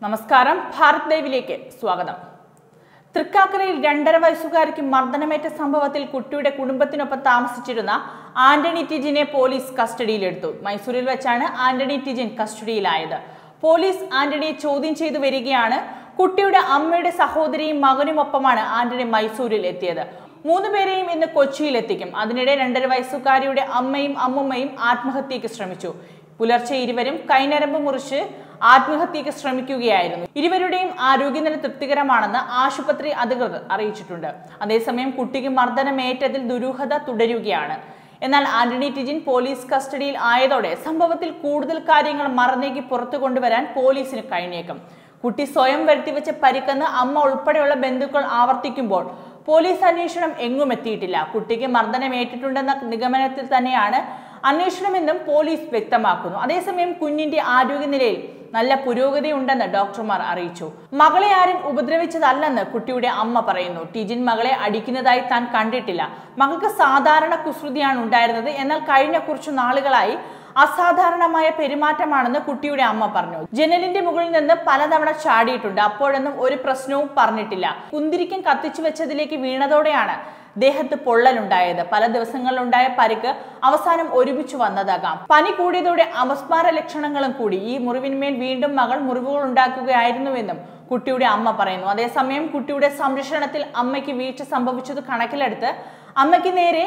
നമസ്കാരം, ഭാരത് ലൈവിലേക്ക് സ്വാഗതം. തൃക്കാക്കരയിൽ 2.5 വയസ്സുകാരിക്ക് മർദ്ദനമേറ്റ സംഭവത്തിൽ കുട്ടിയുടെ കുടുംബത്തിനൊപ്പം താമസിച്ചിരുന്ന ആന്റണി ടിജിനെ പോലീസ് കസ്റ്റഡിയിലെടുത്തു. മൈസൂരിൽ വെച്ചാണ് ആന്റണി ടിജിൻ കസ്റ്റഡിയിലായത്. പോലീസ് ആന്റണിയെ ചോദ്യം ചെയ്തു വരികയാണ്. കുട്ടിയുടെ അമ്മയുടെ സഹോദരിയും മകനുമൊപ്പമാണ് ആന്റണി മൈസൂരിൽ എത്തിയത്. 3 പേരെയും ഇന്ന് കൊച്ചിയിൽ എത്തിക്കും. അതിനിടെ 2.5 വയസ്സുകാരിയുടെ അമ്മയും അമ്മുമ്മയും ആത്മഹത്യക്ക് ശ്രമിച്ചു. പുലർച്ചെ ഇരുവരും കൈനരമ്പ് മുറിച്ച് ആത്മഹത്യക്ക് ശ്രമിക്കുകയായിരുന്നു. ഇരുവരുടെയും ആരോഗ്യനില തൃപ്തികരമാണെന്ന് ആശുപത്രി അധികൃതർ അറിയിച്ചിട്ടുണ്ട്. അതേസമയം കുട്ടിക്ക് മർദ്ദനമേറ്റതിൽ ദുരൂഹത തുടരുകയാണ്. എന്നാൽ ആന്റണി ടിജിൻ പോലീസ് കസ്റ്റഡിയിൽ ആയതോടെ സംഭവത്തിൽ കൂടുതൽ കാര്യങ്ങൾ മറന്നേക്ക് പുറത്തു കൊണ്ടുവരാൻ പോലീസിന് കഴിഞ്ഞേക്കും. കുട്ടി സ്വയം വരുത്തിവെച്ച പരിക്കെന്ന് അമ്മ ഉൾപ്പെടെയുള്ള ബന്ധുക്കൾ ആവർത്തിക്കുമ്പോൾ പോലീസ് അന്വേഷണം എങ്ങും എത്തിയിട്ടില്ല. കുട്ടിക്ക് മർദ്ദനമേറ്റിട്ടുണ്ടെന്ന നിഗമനത്തിൽ തന്നെയാണ് അന്വേഷണമെന്നും പോലീസ് വ്യക്തമാക്കുന്നു. അതേസമയം കുഞ്ഞിന്റെ ആരോഗ്യനിലയിൽ നല്ല പുരോഗതി ഉണ്ടെന്ന് ഡോക്ടർമാർ അറിയിച്ചു. മകളെ ആരും ഉപദ്രവിച്ചതല്ലെന്ന് കുട്ടിയുടെ അമ്മ പറയുന്നു. ടിജിൻ മകളെ അടിക്കുന്നതായി താൻ കണ്ടിട്ടില്ല. മകൾക്ക് സാധാരണ കുസൃതിയാണ് ഉണ്ടായിരുന്നത്. എന്നാൽ കഴിഞ്ഞ കുറച്ചു നാളുകളായി അസാധാരണമായ പെരുമാറ്റമാണെന്ന് കുട്ടിയുടെ അമ്മ പറഞ്ഞു. ജനലിന്റെ മുകളിൽ നിന്ന് പലതവണ ചാടിയിട്ടുണ്ട്. അപ്പോഴൊന്നും ഒരു പ്രശ്നവും പറഞ്ഞിട്ടില്ല. കുന്തിരിക്കം കത്തിച്ചു വെച്ചതിലേക്ക് വീണതോടെയാണ് ദേഹത്ത് പൊള്ളലുണ്ടായത്. പല ദിവസങ്ങളിലുണ്ടായ പരിക്ക് അവസാനം ഒരുമിച്ചു വന്നതാകാം. പനി കൂടിയതോടെ അപസ്മാര ലക്ഷണങ്ങളും കൂടി. ഈ മുറിവിന്മേൽ വീണ്ടും മകൾ മുറിവുകൾ ഉണ്ടാക്കുകയായിരുന്നുവെന്നും കുട്ടിയുടെ അമ്മ പറയുന്നു. അതേസമയം കുട്ടിയുടെ സംരക്ഷണത്തിൽ അമ്മയ്ക്ക് വീഴ്ച സംഭവിച്ചത് കണക്കിലെടുത്ത് അമ്മയ്ക്ക് നേരെ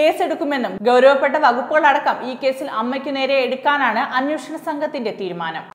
കേസെടുക്കുമെന്നും ഗൗരവപ്പെട്ട വകുപ്പുകളടക്കം ഈ കേസിൽ അമ്മയ്ക്ക് നേരെ എടുക്കാനാണ് അന്വേഷണ സംഘത്തിന്റെ തീരുമാനം.